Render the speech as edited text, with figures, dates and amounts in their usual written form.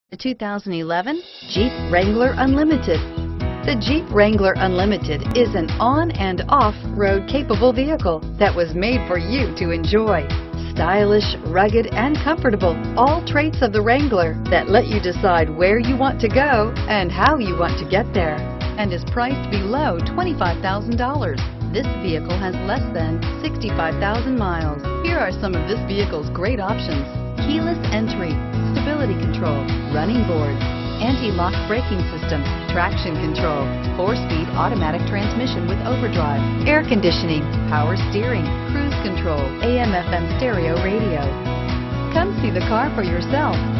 The 2011 Jeep Wrangler Unlimited. The Jeep Wrangler Unlimited is an on and off-road capable vehicle that was made for you to enjoy. Stylish, rugged, and comfortable, all traits of the Wrangler that let you decide where you want to go and how you want to get there, and is priced below $25,000. This vehicle has less than 65,000 miles. Here are some of this vehicle's great options: keyless entry, stability control, running boards, anti-lock braking system, traction control, 4-speed automatic transmission with overdrive, air conditioning, power steering, cruise control, AM/FM stereo radio. Come see the car for yourself.